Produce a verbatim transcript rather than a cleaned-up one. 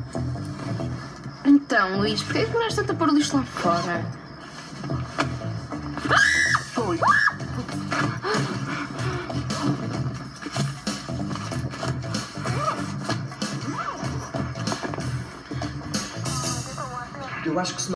Então, Luís, porquê é que demoraste tanto a pôr o lixo lá fora? Foi. Eu acho que se